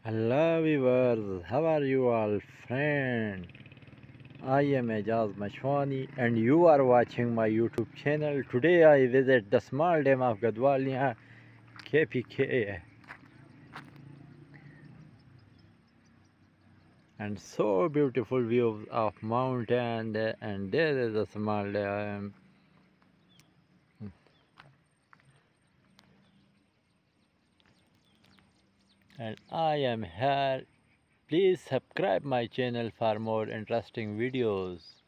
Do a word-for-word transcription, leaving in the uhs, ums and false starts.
Hello viewers, how are you all friend? I am Ajaz Mashwani and you are watching my YouTube channel. Today I visit the small dam of Gadwaliya K P K and so beautiful views of mountain and there is a small dam and I am here. Please subscribe my channel for more interesting videos.